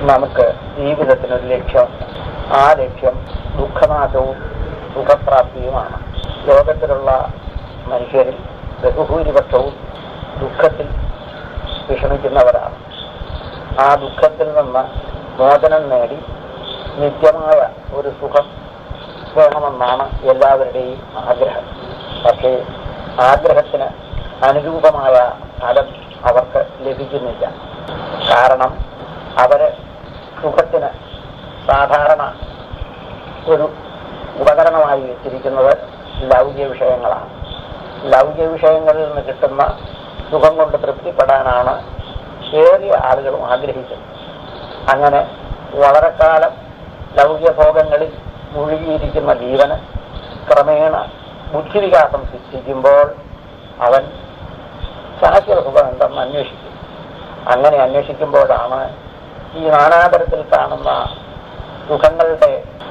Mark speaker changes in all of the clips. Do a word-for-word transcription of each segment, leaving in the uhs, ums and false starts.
Speaker 1: നമുക്ക് ജീവിതത്തിനൊരു ലക്ഷ്യം. ആ ലക്ഷ്യം ദുഃഖനാശവും സുഖപ്രാപ്തിയുമാണ്. ലോകത്തിലുള്ള മനുഷ്യരിൽ ബഹുഭൂരിപക്ഷവും ദുഃഖത്തിൽ വിഷമിക്കുന്നവരാണ്. ആ ദുഃഖത്തിൽ നിന്ന് മോചനം നേടി നിത്യമായ ഒരു സുഖം വേണമെന്നാണ് എല്ലാവരുടെയും ആഗ്രഹം. പക്ഷേ ആഗ്രഹത്തിന് അനുരൂപമായ ഫലം അവർക്ക് ലഭിക്കുന്നില്ല. കാരണം അവര് സുഖത്തിന് സാധാരണ ഒരു ഉപകരണമായി വെച്ചിരിക്കുന്നത് ലൗകിക വിഷയങ്ങളാണ്. ലൗകിക വിഷയങ്ങളിൽ നിന്ന് കിട്ടുന്ന സുഖം കൊണ്ട് തൃപ്തിപ്പെടാനാണ് ഏറിയ ആളുകളും ആഗ്രഹിക്കുന്നത്. അങ്ങനെ വളരെ കാലം ലൗകിക ഭോഗങ്ങളിൽ മുഴുകിയിരിക്കുന്ന ജീവന് ക്രമേണ ബുദ്ധിവികാസം സിദ്ധിക്കുമ്പോൾ അവൻ ശാശ്വത സുഖം എന്തെന്ന് അന്വേഷിക്കും. അങ്ങനെ അന്വേഷിക്കുമ്പോഴാണ് ഈ നാനാതരത്തിൽ കാണുന്ന സുഖങ്ങളുടെ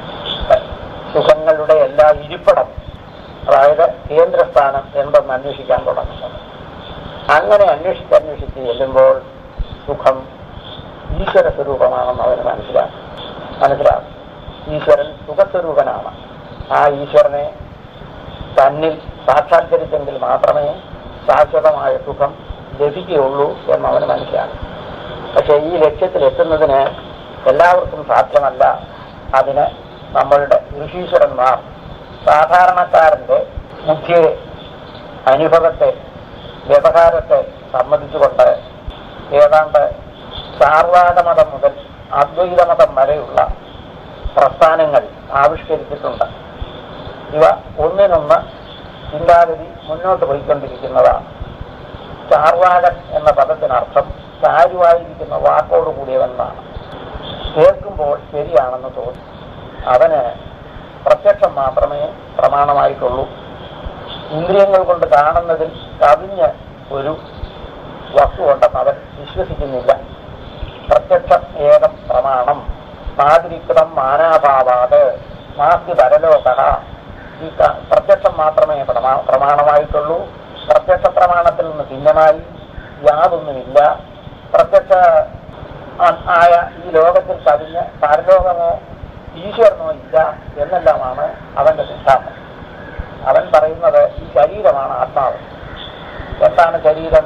Speaker 1: സുഖങ്ങളുടെ എല്ലാ ഇരിപ്പിടം, അതായത് കേന്ദ്രസ്ഥാനം എന്തെന്ന് അന്വേഷിക്കാൻ തുടങ്ങുന്നത്. അങ്ങനെ അന്വേഷിച്ച് അന്വേഷിച്ച് ചെല്ലുമ്പോൾ സുഖം ഈശ്വര സ്വരൂപമാണെന്ന് അവന് മനസ്സിലാക്കും മനസ്സിലാകും ഈശ്വരൻ സുഖസ്വരൂപനാണ്. ആ ഈശ്വരനെ തന്നിൽ സാക്ഷാത്കരിച്ചെങ്കിൽ മാത്രമേ ശാശ്വതമായ സുഖം ലഭിക്കുകയുള്ളൂ എന്നവന് മനസ്സിലാകും. പക്ഷെ ഈ ലക്ഷ്യത്തിലെത്തുന്നതിന് എല്ലാവർക്കും സാധ്യമല്ല. അതിന് നമ്മളുടെ ഋഷീശ്വരന്മാർ സാധാരണക്കാരന്റെ ബുദ്ധിയെ, അനുഭവത്തെ, വ്യവഹാരത്തെ സമ്മതിച്ചുകൊണ്ട് ഏതാണ്ട് ചാർവാകമതം മുതൽ അദ്വൈതമതം വരെയുള്ള പ്രസ്ഥാനങ്ങൾ ആവിഷ്കരിച്ചിട്ടുണ്ട്. ഇവ ഒന്നിനൊന്ന് ചിന്താഗതി മുന്നോട്ട് പോയിക്കൊണ്ടിരിക്കുന്നതാണ്. ചാർവാകൻ എന്ന പദത്തിനർത്ഥം ചാരുവായിരിക്കുന്ന വാക്കോടുകൂടിയവെന്നാണ്. കേൾക്കുമ്പോൾ ശരിയാണെന്ന് തോന്നും. അവന് പ്രത്യക്ഷം മാത്രമേ പ്രമാണമായിട്ടുള്ളൂ. ഇന്ദ്രിയങ്ങൾ കൊണ്ട് കാണുന്നതിൽ കവിഞ്ഞ് ഒരു വസ്തുണ്ടെന്ന് അവൻ വിശ്വസിക്കുന്നില്ല. പ്രത്യക്ഷം ഏകം പ്രമാണം നാതിരിക്തം മാനാഭാവാത് നാസ്തി പരലോക. ഈ പ്രത്യക്ഷം മാത്രമേ പ്രമാ പ്രമാണമായിട്ടുള്ളൂ. പ്രത്യക്ഷ പ്രമാണത്തിൽ നിന്ന് ഭിന്നമായി യാതൊന്നുമില്ല. പ്രത്യക്ഷ ആയ ഈ ലോകത്തിൽ കവിഞ്ഞ് പരലോകമോ ഈശ്വരനോ ഇല്ല എന്നെല്ലാമാണ് അവന്റെ സിദ്ധാന്തം. അവൻ പറയുന്നത് ഈ ശരീരമാണ് ആത്മാവ്. എന്താണ് ശരീരം?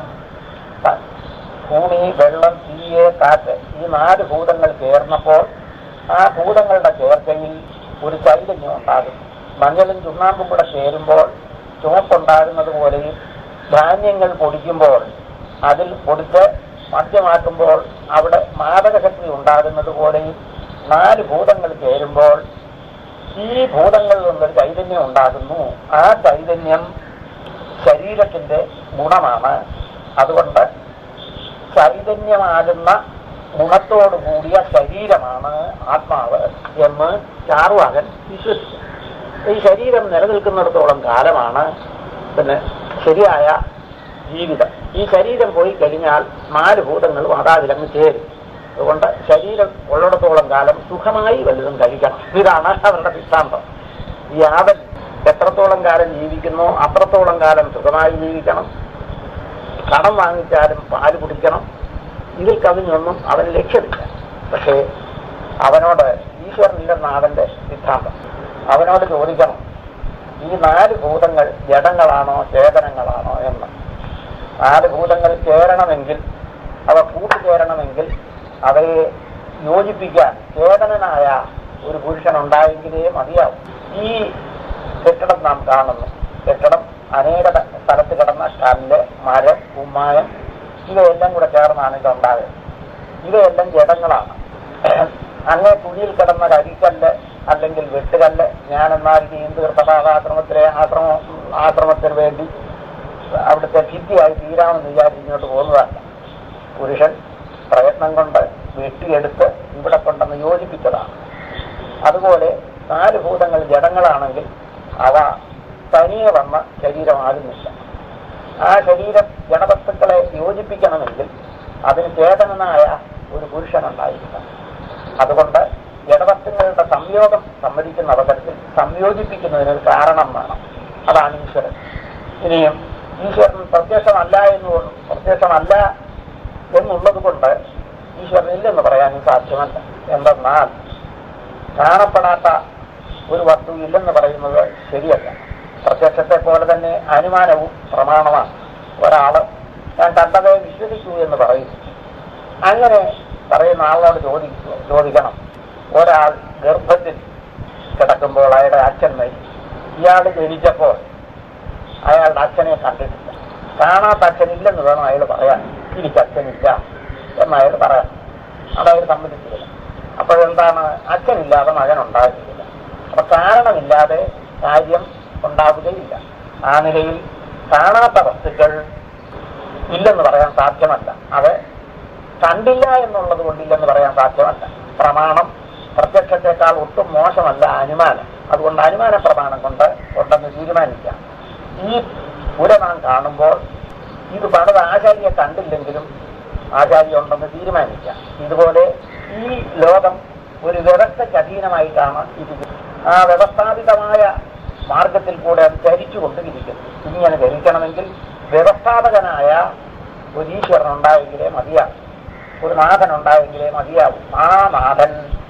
Speaker 1: ഭൂമി, വെള്ളം, തീയെ, കാറ്റ്, ഈ നാല് ഭൂതങ്ങൾ ചേർന്നപ്പോൾ ആ ഭൂതങ്ങളുടെ ചേർച്ചയിൽ ഒരു ചൈതന്യം ഉണ്ടാകും. മഞ്ഞളും ചുണ്ണാമ്പും കൂടെ ചേരുമ്പോൾ ചുവപ്പുണ്ടാകുന്നത് പോലെയും ധാന്യങ്ങൾ പൊടിക്കുമ്പോൾ അതിൽ പൊടിച്ച് മദ്യമാക്കുമ്പോൾ അവിടെ മാദകശക്തി ഉണ്ടാകുന്നത് പോലെയും നാല് ഭൂതങ്ങൾ ചേരുമ്പോൾ ഈ ഭൂതങ്ങളിൽ നിന്നൊരു ചൈതന്യം ഉണ്ടാകുന്നു. ആ ചൈതന്യം ശരീരത്തിന്റെ ഗുണമാണ്. അതുകൊണ്ട് ചൈതന്യമാകുന്ന ഗുണത്തോടു കൂടിയ ശരീരമാണ് ആത്മാവ് എന്ന് ചാർവാകൻ വിശ്വസിച്ചു. ഈ ശരീരം നിലനിൽക്കുന്നിടത്തോളം കാലമാണ് പിന്നെ ശരിയായ ജീവിതം. ഈ ശരീരം പോയി കഴിഞ്ഞാൽ നാല് ഭൂതങ്ങളും അതാതിലങ്ങ് ചേരും. അതുകൊണ്ട് ശരീരം ഉള്ളിടത്തോളം കാലം സുഖമായി വല്ലതും കഴിക്കണം. ഇതാണ് അവരുടെ സിദ്ധാന്തം. ഈ അവൻ എത്രത്തോളം കാലം ജീവിക്കുന്നു അത്രത്തോളം കാലം സുഖമായി ജീവിക്കണം. കടം വാങ്ങിച്ചാലും പാല് കുടിക്കണം. ഇതിൽ കവിഞ്ഞൊന്നും അവന് ലക്ഷ്യമില്ല. പക്ഷേ അവനോട് ഈശ്വരനില്ലെന്നാണ് അവന്റെ സിദ്ധാന്തം. അവനോട് ചോദിക്കണം, ഈ നാല് ഭൂതങ്ങൾ ജഡങ്ങളാണോ ചേതനങ്ങളാണോ എന്ന്. നാല് ഭൂതങ്ങൾ ചേരണമെങ്കിൽ, അവ കൂട്ടുചേരണമെങ്കിൽ അവയെ യോജിപ്പിക്കാൻ ചേതനനായ ഒരു പുരുഷനുണ്ടായെങ്കിലേ മതിയാവും. ഈ കെട്ടിടം നാം കാണുന്നു. കെട്ടിടം അനേക സ്ഥലത്ത് കിടന്ന കല്ല്, മരം, കുമ്മായം ഇവയെല്ലാം കൂടെ ചേർന്നാണ് ഇതുണ്ടാകുന്നത്. ഇവയെല്ലാം ജഡങ്ങളാണ്. അങ്ങേ കുഴിയിൽ കിടന്ന കരിക്കല്ല് അല്ലെങ്കിൽ വെട്ടുകല്ല് ഞാനെന്നാൽ തീർത്ഥപാദാശ്രമത്തിലെ ആശ്രമ ആശ്രമത്തിന് വേണ്ടി അവിടുത്തെ ഭിത്തിയായി തീരാമെന്ന് വിചാരിച്ച് ഇങ്ങോട്ട് പോകുന്നതല്ല. പുരുഷൻ പ്രയത്നം കൊണ്ട് വെട്ടിയെടുത്ത് ഇവിടെ കൊണ്ടെന്ന് യോജിപ്പിച്ചതാണ്. അതുപോലെ നാല് ഭൂതങ്ങൾ ജഡങ്ങളാണെങ്കിൽ അവ തനിയെ വന്ന ശരീരമാകുന്നില്ല. ആ ശരീരം ജഡവസ്തുക്കളെ യോജിപ്പിക്കണമെങ്കിൽ അതിന് ചേതനനായ ഒരു പുരുഷനുണ്ടായിരിക്കണം. അതുകൊണ്ട് ജഡവസ്തുക്കളുടെ സംയോഗം സമ്മതിക്കുന്ന അവസരത്തിൽ സംയോജിപ്പിക്കുന്നതിനൊരു കാരണം വേണം. അതാണ് ഈശ്വരൻ. ഇനിയും ഈശ്വരൻ പ്രത്യക്ഷമല്ല എന്ന് പ്രത്യക്ഷമല്ല എന്നുള്ളത് കൊണ്ട് ഈശ്വരനില്ലെന്ന് പറയാനും സാധ്യമല്ല. എന്തെന്നാൽ കാണപ്പെടാത്ത ഒരു വസ്തു ഇല്ലെന്ന് പറയുന്നത് ശരിയല്ല. പ്രത്യക്ഷത്തെ പോലെ തന്നെ അനുമാനവും പ്രമാണമാണ്. ഒരാള് ഞാൻ കണ്ടതേ വിശ്വസിക്കൂ എന്ന് പറയും. അങ്ങനെ പറയുന്ന ആളോട് ചോദിക്കൂ ചോദിക്കണം ഒരാൾ ഗർഭത്തിൽ കിടക്കുമ്പോൾ അയാളുടെ അച്ഛൻ മരിച്ചു. ഇയാൾ ജനിച്ചപ്പോൾ അയാളുടെ അച്ഛനെ കണ്ടിട്ടില്ല. കാണാത്ത അച്ഛനില്ലെന്ന് വേണം അയാൾ പറയാൻ. എനിക്ക് അച്ഛനില്ല എന്ന് അയാൾ പറയാം. അതയാൾ സമ്മതിച്ചില്ല. അപ്പോഴെന്താണ്? അച്ഛനില്ലാതെ മകൻ ഉണ്ടാകുകയില്ല. അപ്പൊ കാരണമില്ലാതെ കാര്യം ഉണ്ടാവുകയില്ല. ആ നിലയിൽ കാണാത്ത വസ്തുക്കൾ ഇല്ലെന്ന് പറയാൻ സാധ്യമല്ല. അത് കണ്ടില്ല എന്നുള്ളത് കൊണ്ടില്ലെന്ന് പറയാൻ സാധ്യമല്ല. പ്രമാണം പ്രത്യക്ഷത്തെക്കാൾ ഒട്ടും മോശമല്ല അനുമാനം. അതുകൊണ്ട് അനുമാന പ്രമാണം കൊണ്ട് ഉണ്ടെന്ന് തീരുമാനിക്കാം. ഈ പുര നാം കാണുമ്പോൾ ഇത് പണിത് ആചാര്യെ കണ്ടില്ലെങ്കിലും ആചാര്യ ഉണ്ടെന്ന് തീരുമാനിക്കാം. ഇതുപോലെ ഈ ലോകം ഒരു വ്യവസ്ഥയ്ക്ക് അധീനമായിട്ടാണ് ഇരിക്കുന്നത്. ആ വ്യവസ്ഥാപിതമായ മാർഗത്തിൽ കൂടെ അത് ധരിച്ചുകൊണ്ടിരിക്കുന്നു. ഇങ്ങനെ ധരിക്കണമെങ്കിൽ വ്യവസ്ഥാപകനായ ഒരു ഈശ്വരൻ ഉണ്ടായെങ്കിലേ മതിയാവും, ഒരു നാഥൻ ഉണ്ടായെങ്കിലേ മതിയാവും. ആ നാഥൻ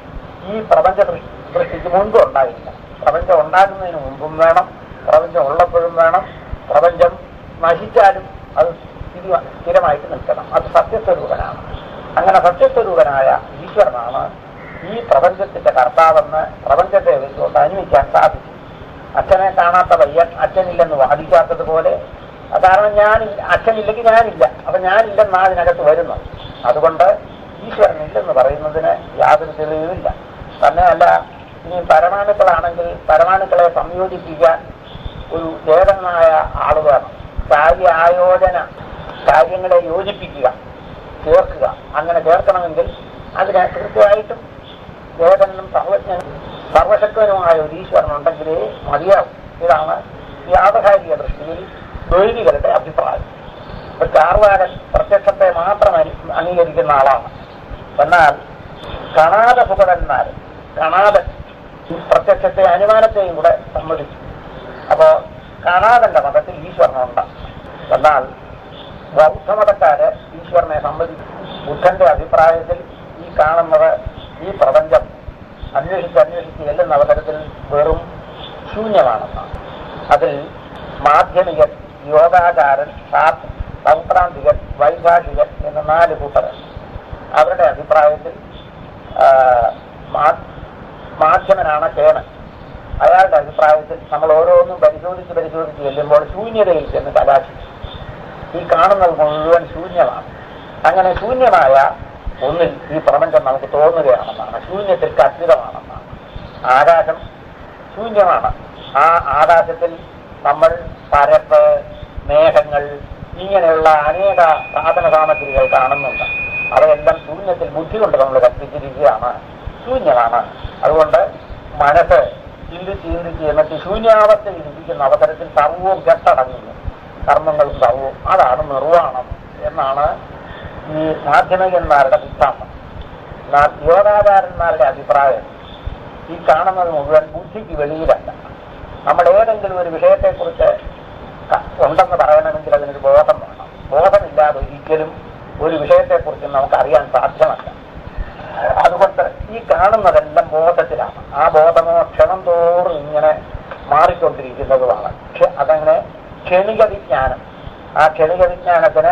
Speaker 1: ഈ പ്രപഞ്ച സൃഷ്ടിക്ക് മുൻപും ഉണ്ടായില്ല. പ്രപഞ്ചം ഉണ്ടാകുന്നതിന് മുമ്പും വേണം, പ്രപഞ്ചം ഉള്ളപ്പോഴും വേണം. പ്രപഞ്ചം നശിച്ചാലും അത് സ്ഥിതി സ്ഥിരമായിട്ട് നിൽക്കണം. അത് സത്യസ്വരൂപനാണ്. അങ്ങനെ സത്യസ്വരൂപനായ ഈശ്വരനാണ് ഈ പ്രപഞ്ചത്തിന്റെ കർത്താവെന്ന് പ്രപഞ്ചത്തെ വെച്ചുകൊണ്ട് അനുഭവിക്കാൻ സാധിക്കും. അച്ഛനെ കാണാത്ത പയ്യൻ അച്ഛനില്ലെന്ന് വാദിക്കാത്തതുപോലെ, കാരണം ഞാൻ അച്ഛനില്ലെങ്കിൽ ഞാനില്ല, അപ്പൊ ഞാനില്ലെന്നാ അതിനകത്ത് വരുന്നത്. അതുകൊണ്ട് ഈശ്വരനില്ലെന്ന് പറയുന്നതിന് യാതൊരു തെളിവുമില്ല. തന്നെയല്ല, ഇനി പരമാണുക്കളാണെങ്കിൽ പരമാണുക്കളെ സംയോജിപ്പിക്കാൻ ഒരു ഏകനായ ആള് വേണം. കാര്യ ആയോജന, കാര്യങ്ങളെ യോജിപ്പിക്കുക, ചേർക്കുക. അങ്ങനെ ചേർക്കണമെങ്കിൽ അതിനെ കൃത്യമായിട്ടും ഏകനും സർവജ്ഞനും സർവശക്തനുമായ ഒരു ഈശ്വരൻ ഉണ്ടെങ്കിലേ മതിയാവും. ഇതാണ് വ്യാവഹാരിക ദൃഷ്ടിയിൽ ദ്വൈതികളുടെ അഭിപ്രായം. ഇപ്പൊ ചാർവാകൻ പ്രത്യക്ഷത്തെ മാത്രം അംഗീകരിക്കുന്ന ആളാണ്. എന്നാൽ കണാദ സുഗതന്മാർ കണാദൻ പ്രത്യക്ഷത്തെ അനുമാനത്തെയും കൂടെ സമ്മതിച്ചു. അപ്പോ കണാദന്റെ മതത്തിൽ ഈശ്വരനുണ്ട്. എന്നാൽ ബൗദ്ധമതക്കാര് ഈശ്വരനെ സമ്മതിച്ചു. ബുദ്ധന്റെ അഭിപ്രായത്തിൽ ഈ കാണുന്നത് ഈ പ്രപഞ്ചം അന്വേഷിച്ച് അന്വേഷിച്ച് ചെല്ലുന്ന അവസരത്തിൽ വെറും ശൂന്യമാണെന്നാണ്. അതിൽ മാധ്യമികൻ, യോഗാചാരൻ, സൗത്രാന്തികൻ, വൈഭാഷികൻ എന്ന നാല് കൂട്ടർ. അവരുടെ അഭിപ്രായത്തിൽ മാധ്യമനാണ് കേണൻ. അയാളുടെ അഭിപ്രായത്തിൽ നമ്മൾ ഓരോന്നും പരിശോധിച്ച് പരിശോധിച്ച് ചെല്ലുമ്പോൾ ശൂന്യതയിൽ ചെന്ന് കലാശിക്കും. ഈ കാണുന്നത് മുഴുവൻ ശൂന്യമാണ്. അങ്ങനെ ശൂന്യമായ ഒന്നിൽ ഈ പ്രപഞ്ചം നമുക്ക് തോന്നുകയാണെന്നാണ്. ശൂന്യത്തിൽ കത്തിതമാണെന്നാണ്. ആകാശം ശൂന്യമാണ്. ആ ആകാശത്തിൽ നമ്മൾ പരപ്പ്, മേഘങ്ങൾ, ഇങ്ങനെയുള്ള അനേക സാധന സാമഗ്രികൾ കാണുന്നുണ്ട്. അവയെല്ലാം ശൂന്യത്തിൽ ബുദ്ധി കൊണ്ട് നമ്മൾ കൽപ്പിച്ചിരിക്കുകയാണ്. ശൂന്യമാണ്. അതുകൊണ്ട് മനസ്സ് ചിന്തിച്ച് ചിന്തിച്ച് എന്നിട്ട് ശൂന്യാവസ്ഥയിൽ ഇരിക്കുന്ന അവസരത്തിൽ സർവവും കെട്ടടങ്ങുന്നു. കർമ്മങ്ങളും സർവവും. അതാണ് നിർവ്വാണം എന്നാണ് ഈ മാധ്യമികന്മാരുടെ സിദ്ധാന്തം. എന്നാൽ യോഗാചാരന്മാരുടെ അഭിപ്രായം ഈ കാണുന്നത് മുഴുവൻ ബുദ്ധിക്ക് വെളിയിലല്ല. നമ്മൾ ഏതെങ്കിലും ഒരു വിഷയത്തെക്കുറിച്ച് ഉണ്ടെന്ന് പറയണമെങ്കിൽ അതിനൊരു ബോധം വേണം. ബോധമില്ലാതെ ഒരിക്കലും ഒരു വിഷയത്തെക്കുറിച്ച് നമുക്കറിയാൻ സാധ്യമല്ല. അതുകൊണ്ട് ഈ കാണുന്നതെല്ലാം ബോധത്തിലാണ്. ആ ബോധമോ ക്ഷണം തോറും ഇങ്ങനെ മാറിക്കൊണ്ടിരിക്കുന്നതുമാണ്. അതങ്ങനെ ക്ഷണിക വിജ്ഞാനം. ആ ക്ഷണിക വിജ്ഞാനത്തിന്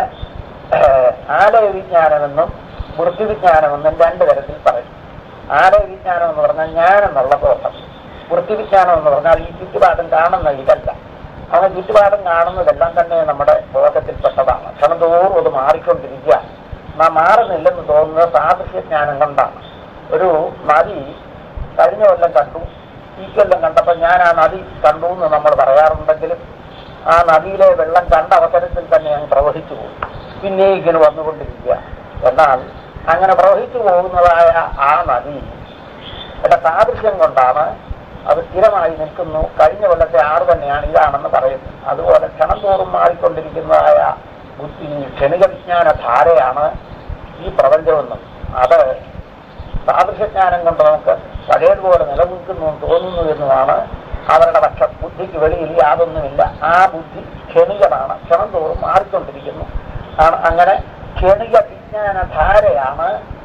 Speaker 1: ആലയ വിജ്ഞാനമെന്നും വൃത്തിവിജ്ഞാനമെന്നും രണ്ടു തരത്തിൽ പറയും. ആലയ വിജ്ഞാനം എന്ന് പറഞ്ഞാൽ ഞാനെന്നുള്ള ബോധം. വൃത്തിവിജ്ഞാനം എന്ന് പറഞ്ഞാൽ ഈ ചുറ്റുപാടും കാണുന്ന ഇതല്ല. അവൻ ചുറ്റുപാടും കാണുന്നതെല്ലാം തന്നെ നമ്മുടെ ബോധത്തിൽപ്പെട്ടതാണ്. ക്ഷണം തോറും അത് മാറിക്കൊണ്ടിരിക്കുക. നാം മാറുന്നില്ലെന്ന് തോന്നുന്നത് സാദൃശ്യജ്ഞാനം കൊണ്ടാണ്. ഒരു നദി കഴിഞ്ഞ കൊല്ലം കണ്ടു, ഈ കൊല്ലം കണ്ടപ്പോൾ ഞാൻ ആ നദി കണ്ടു എന്ന് നമ്മൾ പറയാറുണ്ടെങ്കിലും ആ നദിയിലെ വെള്ളം കണ്ട അവസരത്തിൽ തന്നെ അങ്ങ് പ്രവഹിച്ചു പോകും. പിന്നെ ഇങ്ങനെ വന്നുകൊണ്ടിരിക്കുക. എന്നാൽ അങ്ങനെ പ്രവഹിച്ചു പോകുന്നതായ ആ നദി ഇവിടെ സാദൃശ്യം കൊണ്ടാണ് അത് സ്ഥിരമായി നിൽക്കുന്നു. കഴിഞ്ഞ കൊല്ലത്തെ ആറ് തന്നെയാണ് ഇതാണെന്ന് പറയുന്നത്. അതുപോലെ ക്ഷണം തോറും മാറിക്കൊണ്ടിരിക്കുന്നതായ ബുദ്ധി ക്ഷണിക വിജ്ഞാന ധാരയാണ് ഈ പ്രപഞ്ചമെന്നും അത് സാദൃശ്യജ്ഞാനം കൊണ്ട് നമുക്ക് പഴയതുപോലെ നിലനിൽക്കുന്നു തോന്നുന്നു എന്നുമാണ് അവരുടെ പക്ഷം. ബുദ്ധിക്ക് വെളിയിൽ യാതൊന്നുമില്ല. ആ ബുദ്ധി ക്ഷണികമാണ്, ക്ഷണം തോറും മാറിക്കൊണ്ടിരിക്കുന്നു ആണ്. അങ്ങനെ ക്ഷണിക വിജ്ഞാന ധാരയാണ്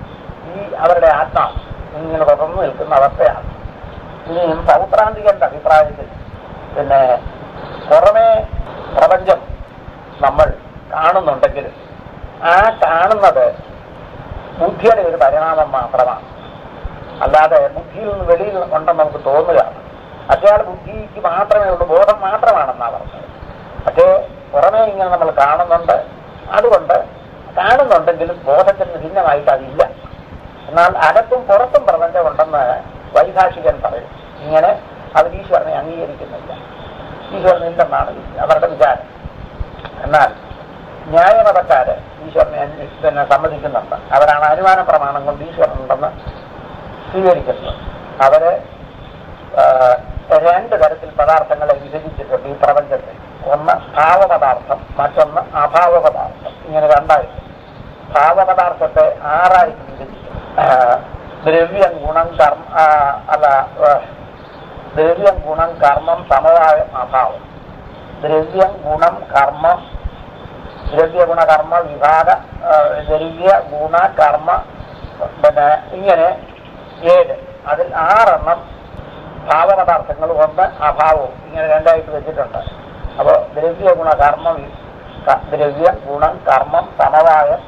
Speaker 1: ഈ അവരുടെ ആത്മാവ് ഇങ്ങനെ തുറന്നു നിൽക്കുന്ന അവസ്ഥയാണ്. ഇനിയും സൗത്രാന്തികന്റെ അഭിപ്രായത്തിൽ പിന്നെ പുറമേ പ്രപഞ്ചം നമ്മൾ കാണുന്നുണ്ടെങ്കിലും ആ കാണുന്നത് ബുദ്ധിയുടെ ഒരു പരിണാമം മാത്രമാണ്. അല്ലാതെ ബുദ്ധിയിൽ നിന്ന് വെളിയിൽ ഉണ്ടെന്ന് നമുക്ക് തോന്നുകയാണ്. അയാൾ ബുദ്ധിക്ക് മാത്രമേ ഉള്ളൂ, ബോധം മാത്രമാണെന്നാണ് പറഞ്ഞത്. പക്ഷേ പുറമേ ഇങ്ങനെ നമ്മൾ കാണുന്നുണ്ട്, അതുകൊണ്ട് കാണുന്നുണ്ടെങ്കിലും ബോധത്തിന് ഭിന്നമായിട്ട് അതില്ല. എന്നാൽ അകത്തും പുറത്തും പ്രപഞ്ചം ഉണ്ടെന്ന് വൈഭാഷികൻ പറയും. ഇങ്ങനെ അവർ ഈശ്വരനെ അംഗീകരിക്കുന്നില്ല, ഈശ്വരനില്ലെന്നാണ് അവരുടെ വിചാരം. എന്നാൽ ന്യായമതക്കാര് ഈശ്വരനെ പിന്നെ സമ്മതിക്കുന്നുണ്ട്. അവരാണ് അനുമാന പ്രമാണം കൊണ്ട് ഈശ്വരനുണ്ടെന്ന് സ്വീകരിക്കുന്നത്. അവര് രണ്ട് തരത്തിൽ പദാർത്ഥങ്ങളെ വിഭജിച്ചിട്ടുണ്ട് ഈ പ്രപഞ്ചത്തിൽ. ഒന്ന് ഭാവപദാർത്ഥം, മറ്റൊന്ന് അഭാവപദാർത്ഥം. ഇങ്ങനെ രണ്ടായിട്ട് ഭാവപദാർത്ഥത്തെ ആറായിട്ട് വിഭജിച്ചു. ദ്രവ്യം, ഗുണം, കർമ്മ അല്ല ദ്രവ്യം, ഗുണം, കർമ്മം, സമവായം, അഭാവം. ദ്രവ്യം, ഗുണം, കർമ്മം, ദ്രവ്യ ഗുണ കർമ്മ വിഭാഗ, ദ്രവ്യ ഗുണ കർമ്മ, പിന്നെ ഇങ്ങനെ ഏഴ്. അതിൽ ആറെണ്ണം ഭാവപദാർത്ഥങ്ങളും ഒന്ന് അഭാവവും ഇങ്ങനെ രണ്ടായിട്ട് വെച്ചിട്ടുണ്ട്. അപ്പോൾ ദ്രവ്യ ഗുണ കർമ്മം, ദ്രവ്യം, ഗുണം, കർമ്മം, സമവായം,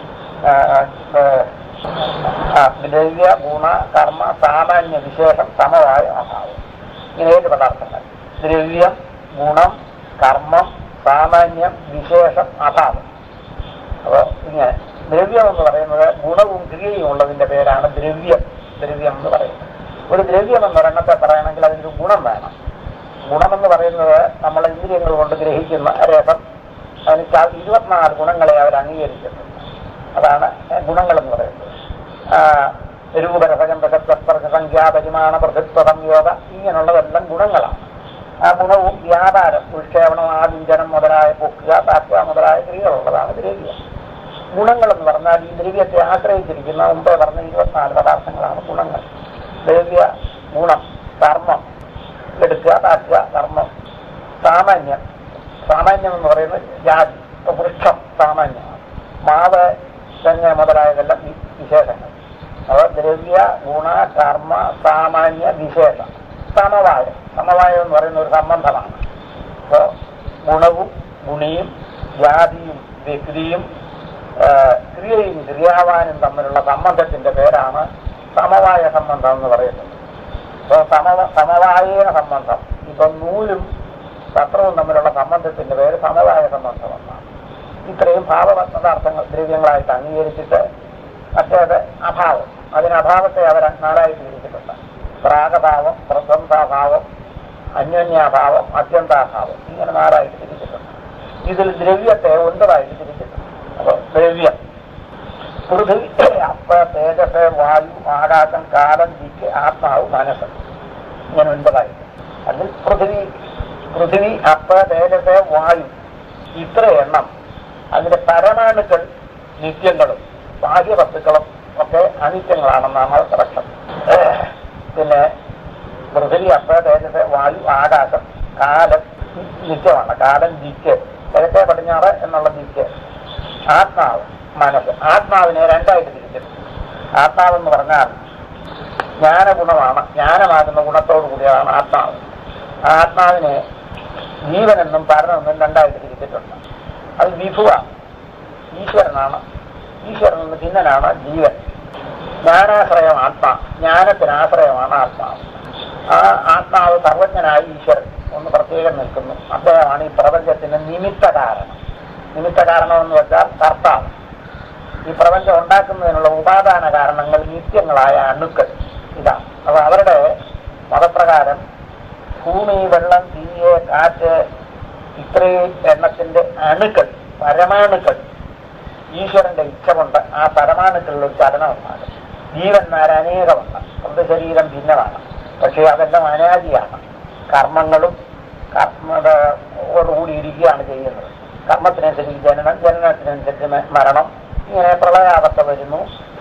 Speaker 1: ദ്രവ്യ ഗുണ കർമ്മ സാമാന്യ വിശേഷം, സമവായം, അഭാവം. ഇങ്ങനെ ഏഴ് പദാർത്ഥങ്ങൾ. ദ്രവ്യം, ഗുണം, കർമ്മം, സാമാന്യം, വിശേഷം, അഭാവം. അപ്പോൾ ഇങ്ങനെ ദ്രവ്യം എന്ന് പറയുന്നത് ഗുണവും ക്രിയയും ഉള്ളതിൻ്റെ പേരാണ് ദ്രവ്യം. ദ്രവ്യം എന്ന് പറയുന്നത് ഒരു ദ്രവ്യം എന്നൊരെണ്ണത്തെ പറയണമെങ്കിൽ അതിനൊരു ഗുണം വേണം. ഗുണമെന്ന് പറയുന്നത് നമ്മളെ ഇന്ദ്രിയങ്ങൾ കൊണ്ട് ഗ്രഹിക്കുന്ന രസം. അതിന് ഇരുപത്തിനാല് ഗുണങ്ങളെ അവർ അംഗീകരിച്ചിട്ടുണ്ട്. അതാണ് ഗുണങ്ങളെന്ന് പറയുന്നത്. രൂപരസഗന്ധസ്പർശ സംഖ്യാ പരിമാണ പ്രസിദ്ധ സംയോഗ ഇങ്ങനെയുള്ളതെല്ലാം ഗുണങ്ങളാണ്. ആ ഗുണവും വ്യാപാരം, ഉത്ക്ഷേപണം, ആലിംഗനം മുതലായ പൊക്കുക, താക്കുക മുതലായ ക്രിയകളുള്ളതാണ് ദ്രവ്യം. ഗുണങ്ങളെന്ന് പറഞ്ഞാൽ ഈ ദ്രവ്യത്തെ ആശ്രയിച്ചിരിക്കുന്ന മുമ്പേ പറഞ്ഞ ഇരുപത്തിനാല് പദാർത്ഥങ്ങളാണ് ഗുണങ്ങൾ. ദ്രവ്യ, ഗുണം, കർമ്മം, എടുക്കുക, താക്കുക, കർമ്മം. സാമാന്യം, സാമാന്യം എന്ന് പറയുന്നത് ജാതി. ഇപ്പൊ വൃക്ഷം സാമാന്യമാണ്. മാവ്, തെങ്ങ് മുതലായതെല്ലാം വിശേഷങ്ങൾ. അപ്പോൾ ദ്രവ്യ, ഗുണ, കർമ്മ, സാമാന്യ, വിശേഷം. സമവായം, സമവായം എന്ന് പറയുന്ന ഒരു സംബന്ധമാണ്. അപ്പോൾ ഗുണവും ഗുണിയും ജാതിയും വ്യക്തിയും ക്രിയയും ക്രിയാവാനും തമ്മിലുള്ള സംബന്ധത്തിന്റെ പേരാണ് സമവായ സംബന്ധം എന്ന് പറയുന്നത്. ഇപ്പോൾ സമവ സമവായേന സംബന്ധം, ഇപ്പം നൂലും പത്രവും തമ്മിലുള്ള സംബന്ധത്തിന്റെ പേര് സമവായ സംബന്ധം എന്നാണ്. ഇത്രയും ഭാവപദാർത്ഥങ്ങൾ ദ്രവ്യങ്ങളായിട്ട് അംഗീകരിച്ചിട്ട് മറ്റേത് അഭാവം. അതിന് അഭാവത്തെ അവർ നാലായിട്ട് തിരിച്ചിട്ടുണ്ട്. പ്രാഗഭാവം, പ്രശംസാഭാവം, അന്യോന്യാഭാവം, അത്യന്താഭാവം, ഇങ്ങനെ നാലായിട്ട് തിരിച്ചിട്ടുണ്ട്. ഇതിൽ ദ്രവ്യത്തെ ഒൻപതായിട്ട് തിരിച്ചിട്ടുണ്ട്. അപ്പോൾ ദ്രവ്യം പൃഥ്വി, അപ്പ, തേജസ്, വായു, ആകാശം, കാലം, ദിക്ക്, ആത്മാവ്, മനസ്സ്, ഇങ്ങനെ ഒൻപതായിട്ട്. അതിൽ പൃഥ്വി പൃഥ്വി അപ്പ, തേജസ്, വായു ഇത്ര എണ്ണം അതിന്റെ പരമാണുക്കൾ നിത്യങ്ങളും ബാഹ്യവസ്തുക്കളും ഒക്കെ അനിത്യങ്ങളാണെന്നാണ് പക്ഷം. പിന്നെ പൃഥ്വി, അപ്പ, തേജസ്, വായു, ആകാശം, കാലം നിത്യമാണ്. കാലം, ദിക്ക്, കിഴക്കേ പടിഞ്ഞാറ് എന്നുള്ള ദിക്ക്. ആത്മാവ്, മനസ്സ്. ആത്മാവിനെ രണ്ടായിട്ട് തിരിച്ചിട്ടുണ്ട്. ആത്മാവെന്ന് പറഞ്ഞാൽ ജ്ഞാനഗുണമാണ്. ജ്ഞാനമാകുന്ന ഗുണത്തോടു കൂടിയാണ് ആത്മാവ്. ആത്മാവിനെ ജീവനെന്നും പരനെന്നും രണ്ടായിട്ട് തിരിച്ചിട്ടുണ്ട്. അത് വിഭുവാണ്, ഈശ്വരനാണ്. ഈശ്വരനെന്ന് ഭിന്നനാണ് ജീവൻ. ജ്ഞാനാശ്രയം ആത്മാ, ജ്ഞാനത്തിനാശ്രയമാണ് ആത്മാവ്. ആ ആത്മാവ് സർവജ്ഞനായി ഈശ്വരൻ ഒന്ന് പ്രത്യേകം നിൽക്കുന്നു. അദ്ദേഹമാണ് ഈ പ്രപഞ്ചത്തിന് നിമിത്ത കാരണം. നിമിത്ത കാരണം എന്ന് വെച്ചാൽ കർത്താവ്. ഈ പ്രപഞ്ചം ഉണ്ടാക്കുന്നതിനുള്ള ഉപാദാന കാരണങ്ങൾ നിത്യങ്ങളായ അണുക്കൾ ഇതാണ്. അപ്പൊ അവരുടെ മതപ്രകാരം ഭൂമി, വെള്ളം, തീയെ, കാറ്റ് ഇത്രയും എണ്ണത്തിന്റെ അണുക്കൾ, പരമാണുക്കൾ, ഈശ്വരന്റെ ഇച്ഛ കൊണ്ട് ആ പരമാണുക്കളിൽ ഒരു ചലനമുണ്ടാകും. ജീവന്മാർ അനേകമുണ്ട്. സ്വന്തം ശരീരം ഭിന്നമാണ്, പക്ഷേ അതെല്ലാം അനാദിയാണ്. കർമ്മങ്ങളും കർമ്മയോടുകൂടി ഇരിക്കുകയാണ് ചെയ്യുന്നത്. കർമ്മത്തിനനുസരിച്ച് ജനനം, ജനനത്തിനനുസരിച്ച് മരണം, ഇങ്ങനെ പ്രളയാവസ്ഥ വരുന്നു.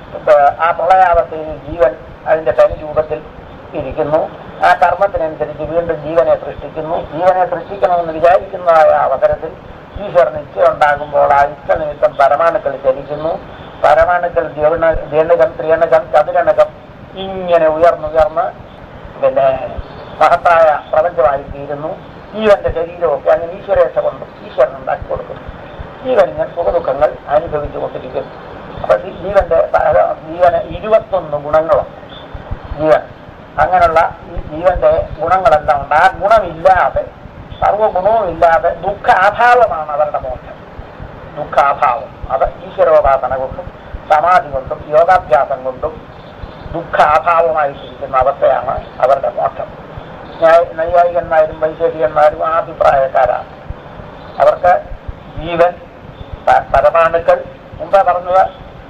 Speaker 1: ആ പ്രളയാവസ്ഥയിൽ ജീവൻ അതിന്റെ തനി രൂപത്തിൽ ഇരിക്കുന്നു. ആ കർമ്മത്തിനനുസരിച്ച് വീണ്ടും ജീവനെ സൃഷ്ടിക്കുന്നു. ജീവനെ സൃഷ്ടിക്കണമെന്ന് വിചാരിക്കുന്നതായ അവസരത്തിൽ ഈശ്വരന് ഇച്ഛ ഉണ്ടാകുമ്പോൾ ആ ഇച്ഛ നിമിത്തം പരമാണുക്കൾ ചലിക്കുന്നു. പരമാണുക്കൾ ദ്വിണ ദ്വിണകം ത്രിയണകം ചതുരണകം ഇങ്ങനെ ഉയർന്നുയർന്ന് പിന്നെ മഹത്തായ പ്രപഞ്ചമായി തീരുന്നു. ജീവന്റെ ശരീരമൊക്കെ അങ്ങനെ ഈശ്വരേച്ഛ കൊണ്ടും ഈശ്വരൻ ഉണ്ടാക്കി കൊടുക്കുന്നു. ജീവൻ ഇങ്ങനെ സുഖദുഃഖങ്ങൾ അനുഭവിച്ചു കൊണ്ടിരിക്കുന്നു. അപ്പൊ ജീവന്റെ ജീവന് ഇരുപത്തൊന്ന് ഗുണങ്ങളുണ്ട്. ജീവൻ അങ്ങനെയുള്ള ഈ ജീവന്റെ ഗുണങ്ങളെല്ലാം ഉണ്ട്. ആ ഗുണമില്ലാതെ സർവ്വഗുണവും ഇല്ലാതെ ദുഃഖാഭാവമാണ് അവരുടെ മോക്ഷം. ദുഃഖാഭാവം അത് ഈശ്വരോപാസന കൊണ്ടും സമാധി കൊണ്ടും യോഗാഭ്യാസം കൊണ്ടും ദുഃഖാഭാവമായിട്ടിരിക്കുന്ന അവസ്ഥയാണ് അവരുടെ മോക്ഷം. നൈയായികന്മാരും വൈശേഷികന്മാരും ആ അഭിപ്രായക്കാരാണ്. അവർക്ക് ജീവൻ, പരമാണുക്കൾ, മുമ്പേ പറഞ്ഞത്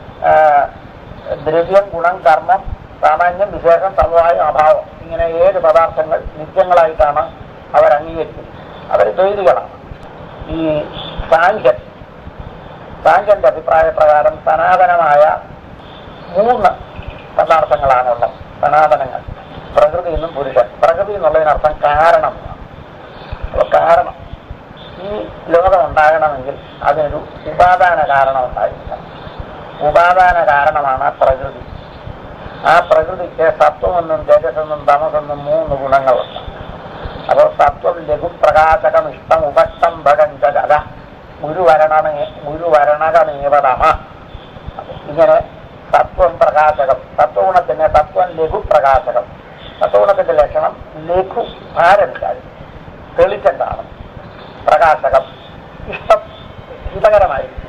Speaker 1: ദ്രവ്യം, ഗുണം, കർമ്മം, സാമാന്യം, വിശേഷം, സമവായം, അഭാവം, ഇങ്ങനെ ഏഴ് പദാർത്ഥങ്ങൾ നിത്യങ്ങളായിട്ടാണ് അവർ അംഗീകരിക്കുന്നത്. അവർ ദ്വൈതികളാണ്. ഈ സാഖ്യൻ സാഖ്യന്റെ അഭിപ്രായ പ്രകാരം സനാതനമായ മൂന്ന് പദാർത്ഥങ്ങളാണുള്ളത്. സനാതനങ്ങൾ പ്രകൃതി എന്നും പുരുഷൻ. പ്രകൃതി എന്നുള്ളതിനർത്ഥം കാരണം. അപ്പോൾ കാരണം ഈ ലോകം ഉണ്ടാകണമെങ്കിൽ അതിനൊരു ഉപാദാന കാരണം ഉണ്ടായിരിക്കണം. ഉപാദാന കാരണമാണ് പ്രകൃതി. ആ പ്രകൃതിക്ക് സത്വമെന്നും തേജസ്സെന്നും തമസെന്നും മൂന്ന് ഗുണങ്ങളുണ്ട്. അപ്പോൾ സത്വം ലഘുപ്രകാശകം ഇഷ്ടം ഉപഷ്ടം ഭഗഞ്ചത ഗുരുവരണമേ ഗുരുവരണകമേവതമ. ഇങ്ങനെ സത്വം പ്രകാശകം. സത്വഗുണത്തിന് സത്വം ലഘുപ്രകാശകം. സത്വഗുണത്തിന്റെ ലക്ഷണം ലഘു, ഭാരമില്ലാതെ തെളിച്ചം കാണും. പ്രകാശകം ഇഷ്ടം, ഹിതകരമായിരിക്കും.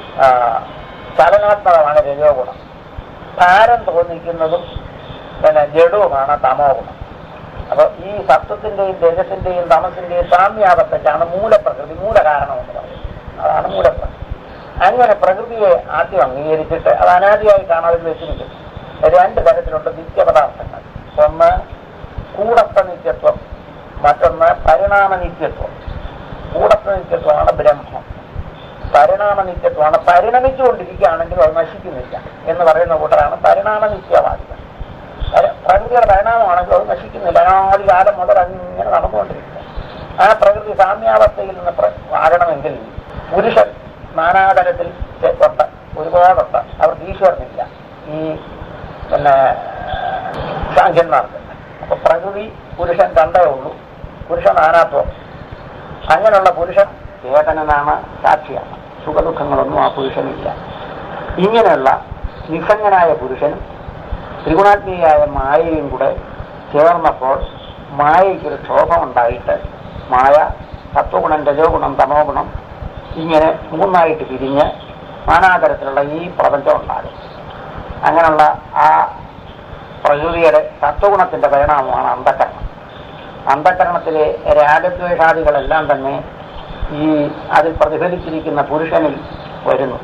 Speaker 1: ചലനാത്മകമാണ് രജോ ഗുണം. ഭാരം തോന്നിക്കുന്നതും പിന്നെ ജഡവുമാണ് തമോ ഗുണം. അപ്പൊ ഈ സത്വത്തിന്റെയും തേജസ്സിന്റെയും തമസിന്റെയും സാമ്യാപത്തേക്കാണ് മൂലപ്രകൃതി, മൂലകാരണം എന്ന് പറയുന്നത്. അതാണ് മൂലപ്രകൃതി. അങ്ങനെ പ്രകൃതിയെ ആദ്യം അംഗീകരിച്ചിട്ട് അത് അനാദിയായിട്ടാണ് അതിൽ വെച്ചിരിക്കുന്നത്. രണ്ട് തരത്തിലുള്ള നിത്യപദാർത്ഥങ്ങൾ. ഒന്ന് കൂടസ്ഥ നിത്യത്വം, മറ്റൊന്ന് പരിണാമ നിത്യത്വം. കൂടസ്ഥ നിത്യത്വമാണ് ബ്രഹ്മം. പരിണാമ നിത്യത്വമാണ് പരിണമിച്ചുകൊണ്ടിരിക്കുകയാണെങ്കിലും അത് നശിക്കുന്നില്ല എന്ന് പറയുന്ന കൂട്ടരാണ് പരിണാമ നിത്യവാദികൾ. പ്രകൃതിയുടെ പരിണാമമാണെങ്കിൽ അത് നശിക്കുന്നില്ല. അനാദികാലം മുതൽ അങ്ങനെ നടന്നുകൊണ്ടിരിക്കുക. ആ പ്രകൃതി സാമ്യാവസ്ഥയിൽ നിന്ന് ആകണമെങ്കിൽ പുരുഷൻ നാനാതലത്തിൽ ഉണ്ട്, ഒരുപാടുണ്ട്. അവർക്ക് ഈശ്വരനില്ല ഈ പിന്നെ സാഖ്യന്മാർക്ക്. അപ്പൊ പ്രകൃതി പുരുഷൻ രണ്ടേ ഉള്ളൂ. പുരുഷ നാനാത്വം. അങ്ങനെയുള്ള പുരുഷൻ ചേതനനാണ്, സാക്ഷിയാണ്. സുഖദുഃഖങ്ങളൊന്നും ആ പുരുഷനില്ല. ഇങ്ങനെയുള്ള നിസ്സംഗനായ പുരുഷനും ത്രിഗുണാത്മീയായ മായയും കൂടെ ചേർന്നപ്പോൾ മായയ്ക്കൊരു ക്ഷോഭമുണ്ടായിട്ട് മായ സത്വഗുണം, രജോ ഗുണം, തമോ ഗുണം ഇങ്ങനെ മൂന്നായിട്ട് പിരിഞ്ഞ് നാനാതരത്തിലുള്ള ഈ പ്രപഞ്ചം ഉണ്ടാകും. അങ്ങനെയുള്ള ആ പ്രകൃതിയുടെ സത്വഗുണത്തിന്റെ പരിണാമമാണ് അന്ധകരണം. അന്ധകരണത്തിലെ രാഗദ്വേഷാദികളെല്ലാം തന്നെ ഈ അതിൽ പ്രതിഫലിച്ചിരിക്കുന്ന പുരുഷനിൽ വരുന്നു.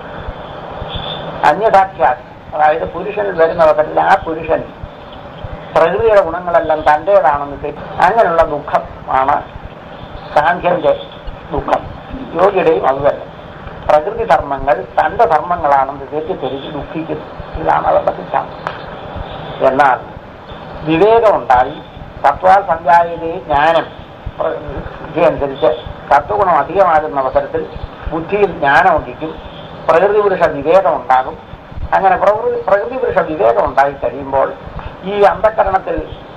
Speaker 1: അന്യസാക്ഷാത്, അതായത് പുരുഷനിൽ വരുന്ന അവസരത്തിൽ ആ പുരുഷൻ പ്രകൃതിയുടെ ഗുണങ്ങളെല്ലാം തൻ്റേതാണെന്ന് തെറ്റി അങ്ങനെയുള്ള ദുഃഖം ആണ് സാഖ്യന്റെ ദുഃഖം. യോഗിയുടെയും അതുതന്നെ. പ്രകൃതി ധർമ്മങ്ങൾ തൻ്റെ ധർമ്മങ്ങളാണെന്ന് തെറ്റിദ്ധരിച്ച് ദുഃഖിക്കുന്നു. ഇതാണ് അവരുടെ സിദ്ധാന്തം. എന്നാൽ വിവേകമുണ്ടായി സത്വാൽ സഞ്ചാരിയുടെ ജ്ഞാനം അനുസരിച്ച് സത്വഗുണം അധികമാകുന്ന അവസരത്തിൽ ബുദ്ധിയിൽ ജ്ഞാനം ഉദിക്കും. പ്രകൃതി പുരുഷ വിവേകമുണ്ടാകും. അങ്ങനെ പ്രകൃതി പ്രകൃതി പുരുഷ വിവേകം ഉണ്ടായി കഴിയുമ്പോൾ ഈ അന്ധകരണത്തിൽ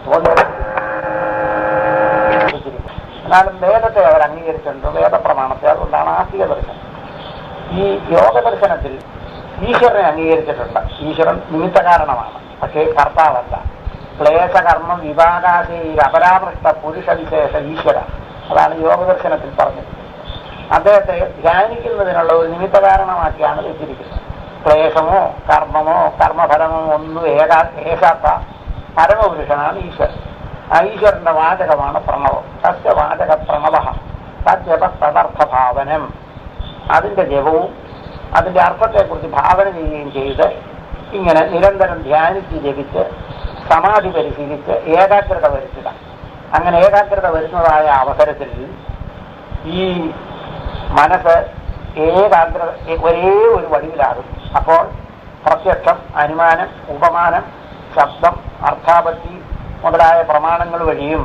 Speaker 1: എന്നാലും വേദത്തെ അവർ അംഗീകരിച്ചിട്ടുണ്ട്, വേദപ്രമാണത്തെ. അതുകൊണ്ടാണ് ആസ്തിക ദർശനം. ഈ യോഗ ദർശനത്തിൽ ഈശ്വരനെ അംഗീകരിച്ചിട്ടുണ്ട്. ഈശ്വരൻ നിമിത്ത കാരണമാണ്, പക്ഷേ കർത്താവല്ല. ക്ലേശകർമ്മം വിഭാഗാശേ അപരാമൃഷ്ട പുരുഷ വിശേഷ ഈശ്വര. അതാണ് യോഗ ദർശനത്തിൽ പറഞ്ഞത്. അദ്ദേഹത്തെ ധ്യാനിക്കുന്നതിനുള്ള ഒരു നിമിത്ത കാരണമാക്കിയാണ് വെച്ചിരിക്കുന്നത്. ക്ലേശമോ കർമ്മമോ കർമ്മഫലമോ ഒന്നും ഏകാ ഏകാത്ത പരമപുരുഷനാണ് ഈശ്വരൻ. ആ ഈശ്വരന്റെ വാചകമാണ് പ്രണവം. സത്യ വാചക പ്രണവ സത്യപ തദർത്ഥഭാവനം. അതിന്റെ ജപവും അതിന്റെ അർത്ഥത്തെക്കുറിച്ച് ഭാവന ചെയ്യുകയും ചെയ്ത് ഇങ്ങനെ നിരന്തരം ധ്യാനിച്ച് ജപിച്ച് സമാധി പരിശീലിച്ച് ഏകാഗ്രത വരുത്തുക. അങ്ങനെ ഏകാഗ്രത വരുന്നതായ അവസരത്തിൽ ഈ മനസ്സ് ഏകാഗ്രത ഒരേ ഒരു വടിവിലാകും. അപ്പോൾ പ്രത്യക്ഷം, അനുമാനം, ഉപമാനം, ശബ്ദം, അർത്ഥാപത്തി മുതലായ പ്രമാണങ്ങൾ വഴിയും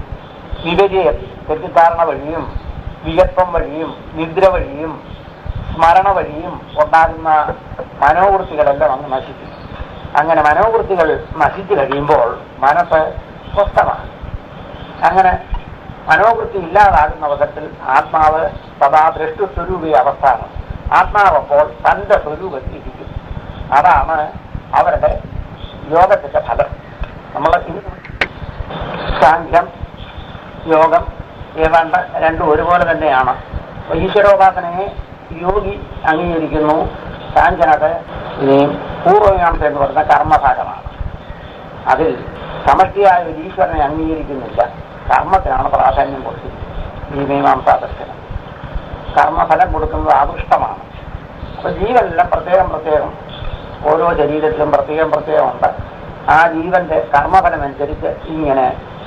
Speaker 1: വിപര്യം തെറ്റിദ്ധാരണ വഴിയും വികല്പം വഴിയും നിദ്ര വഴിയും സ്മരണ വഴിയും ഉണ്ടാകുന്ന മനോവൃത്തികളെല്ലാം അങ്ങ് നശിക്കും. അങ്ങനെ മനോവൃത്തികൾ നശിച്ചു കഴിയുമ്പോൾ മനസ്സ് സ്വസ്ഥമാണ്. അങ്ങനെ മനോവൃത്തി ഇല്ലാതാകുന്ന അവസരത്തിൽ ആത്മാവ് സദാ ദൃഷ്ടുസ്വരൂപിയ അവസ്ഥാണ്. ആത്മാവപ്പോൾ തൻ്റെ സ്വരൂപത്തിൽ ഇരിക്കും. അതാണ് അവരുടെ യോഗത്തിന്റെ ഫലം. നമ്മൾ സാഖ്യം യോഗം ഏതാണ്ട് രണ്ടും ഒരുപോലെ തന്നെയാണ്. ഈശ്വരോപാസനയെ യോഗി അംഗീകരിക്കുന്നു, സാഖ്യനത് ഇനിയും പൂർവ്വമീമാംസ എന്ന് പറയുന്ന കർമ്മഭാഗമാണ്. അതിൽ സമഷ്ടിയായ ഒരു ഈശ്വരനെ അംഗീകരിക്കുന്നില്ല, കർമ്മത്തിനാണ് പ്രാധാന്യം കൊടുത്തിരിക്കുന്നത്. ഈ മീമാംസാ ദർശനം കർമ്മഫലം കൊടുക്കുന്നത് ആകൃഷ്ടമാണ്. അപ്പൊ ജീവനെല്ലാം പ്രത്യേകം പ്രത്യേകം ഓരോ ശരീരത്തിലും പ്രത്യേകം പ്രത്യേകമുണ്ട്. ആ ജീവന്റെ കർമ്മഫലം അനുസരിച്ച് ഇങ്ങനെ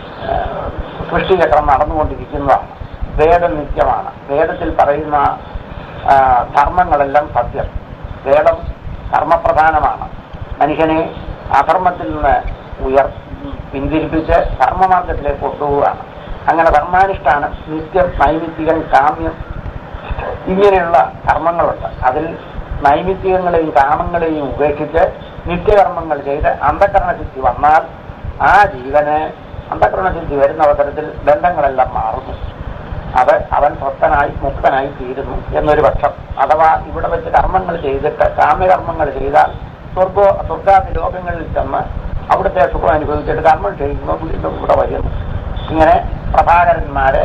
Speaker 1: സൃഷ്ടിചക്രം നടന്നുകൊണ്ടിരിക്കുന്നതാണ്. വേദം നിത്യമാണ്. വേദത്തിൽ പറയുന്ന ധർമ്മങ്ങളെല്ലാം സത്യം. വേദം കർമ്മപ്രധാനമാണ്. മനുഷ്യനെ അധർമ്മത്തിൽ നിന്ന് ഉയർ പിന്തിരിപ്പിച്ച് ധർമ്മമാർഗത്തിലേക്ക് കൊണ്ടുപോവുകയാണ്. അങ്ങനെ ധർമാനുഷ്ഠാനം നിത്യം, നൈമിത്തികം, കാമ്യം ഇങ്ങനെയുള്ള കർമ്മങ്ങളുണ്ട്. അതിൽ നൈമിത്തികങ്ങളെയും കാമങ്ങളെയും ഉപേക്ഷിച്ച് നിത്യകർമ്മങ്ങൾ ചെയ്ത് അന്ധകരണശുദ്ധി വന്നാൽ ആ ജീവന് അന്ധകരണശുദ്ധി വരുന്ന അവസരത്തിൽ ബന്ധങ്ങളെല്ലാം മാറുന്നു. അത് അവൻ സ്വസ്ഥനായി മുക്തനായി തീരുന്നു എന്നൊരു പക്ഷം. അഥവാ ഇവിടെ വെച്ച് കർമ്മങ്ങൾ ചെയ്തിട്ട് കാമ്യകർമ്മങ്ങൾ ചെയ്താൽ സ്വർഗോ സ്വർഗാദി ലോകങ്ങളിൽ ചെന്ന് അവിടുത്തെ സുഖം അനുഭവിച്ചിട്ട് കർമ്മം ചെയ്യുമ്പോൾ വീണ്ടും ഇവിടെ വരുന്നു. ഇങ്ങനെ പ്രഭാകരന്മാര്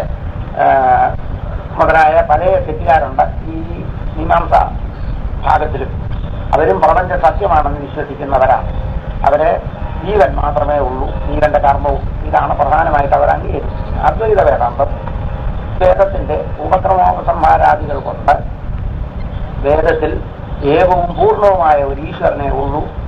Speaker 1: മുതലായ പല തെറ്റുകാരുണ്ട് ഈ മീമാംസ ഭാഗത്തിലും. അവരും പ്രപഞ്ച സത്യമാണെന്ന് വിശ്വസിക്കുന്നവരാണ്. അവര് ജീവൻ മാത്രമേ ഉള്ളൂ, ജീവന്റെ കർമ്മവും ഇതാണ് പ്രധാനമായിട്ട് അവർ അംഗീകരിക്കുന്നത്. അദ്വൈത വേദാന്തം വേദത്തിന്റെ ഉപക്രമോപസംഹാരാദികൾ കൊണ്ട് വേദത്തിൽ ഏകവും പൂർണ്ണവുമായ ഒരു ഈശ്വരനെ ഉള്ളൂ